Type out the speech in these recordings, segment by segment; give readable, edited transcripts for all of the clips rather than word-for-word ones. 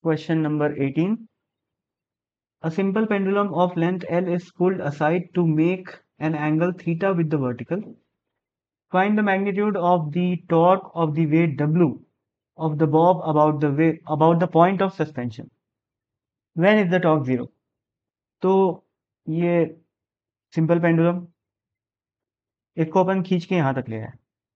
Question number 18. A simple pendulum of length L is pulled aside to make an angle theta with the vertical. Find the magnitude of the torque of the weight W of the bob about the point of suspension. When is the torque zero? तो ये simple pendulum, इसको अपन खींच के यहाँ तक ले आए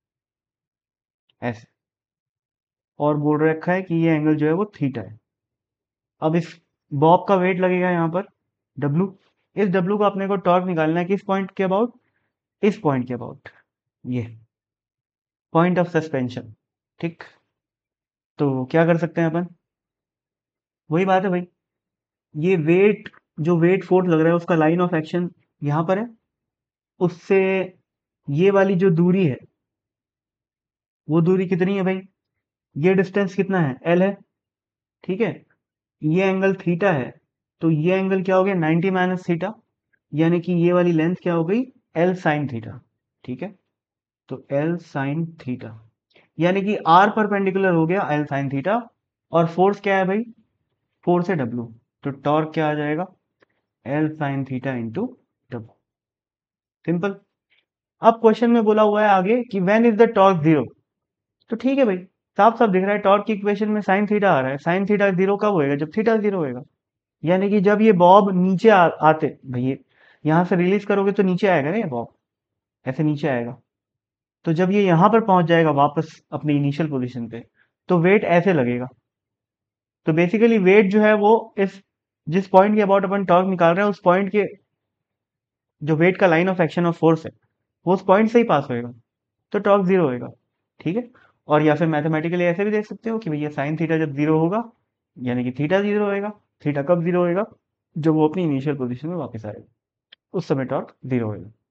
ऐसे, और बोल रखा है कि ये एंगल जो है वो थीटा है। अब इस बॉब का वेट लगेगा यहाँ पर W। इस W का अपने को टॉर्क निकालना है किस पॉइंट के अबाउट? इस पॉइंट के अबाउट, ये पॉइंट ऑफ सस्पेंशन। ठीक, तो क्या कर सकते हैं अपन? वही बात है भाई, ये वेट, जो वेट फोर्स लग रहा है उसका लाइन ऑफ एक्शन यहाँ पर है, उससे ये वाली जो दूरी है वो दूरी कितनी है भाई? ये डिस्टेंस कितना है? L है। ठीक है, ये एंगल थीटा है, तो ये एंगल क्या हो गया? 90 माइनस थीटा, यानी कि ये वाली लेंथ क्या हो गई? L sine theta. ठीक है, तो L साइन थीटा, यानी कि R परपेंडिकुलर हो गया L साइन थीटा। और फोर्स क्या है भाई? फोर्स है W, तो टॉर्क क्या आ जाएगा? L sine theta into W। Simple. अब क्वेश्चन में बोला हुआ है आगे कि when is the torque zero. तो ठीक है भाई, साफ साफ दिख रहा है टॉर्क की इक्वेशन में साइन थीटा आ रहा है। साइन थीटा जीरो कब होएगा? जब थीटा जीरो होएगा, यानी कि जब ये बॉब नीचे आते भाई, यहां से रिलीज करोगे तो नीचे आएगा ना ये बॉब, ऐसे नीचे आएगा। तो जब ये यहां पर पहुंच जाएगा वापस अपनी इनिशियल पोजीशन पे, तो वेट ऐसे लगेगा। तो बेसिकली वेट जो है वो इस, जिस पॉइंट के अबाउट अपन टॉर्क निकाल रहे हैं उस पॉइंट के, जो वेट का line of action of force है वो उस पॉइंट से ही पास होएगा, तो टॉर्क जीरो होएगा। ठीक है, और या फिर मैथमेटिकली ऐसे भी देख सकते हो कि भैया साइन थीटा जब जीरो होगा, यानी कि थीटा जीरो होएगा। थीटा कब जीरो होएगा? जब वो अपनी इनिशियल पोजीशन में वापस आएगा, उस समय टॉर्क जीरो होएगा।